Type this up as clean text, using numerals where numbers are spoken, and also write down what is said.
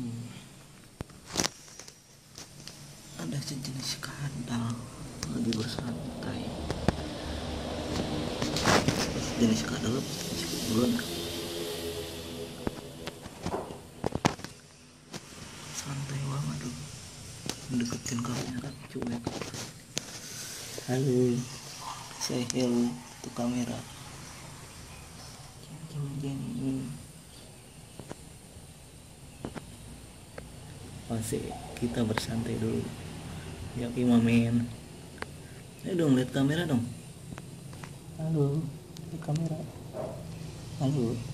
Ada sejenis kadal lagi bersantai. Jenis kadal belum santai banget tuh, deketin kamera cuek. Halo, say hello to kamera. Jenny. Masih kita bersantai dulu. Ya Mamen. Ayo dong lihat kamera dong. Halo, lihat kamera. Halo.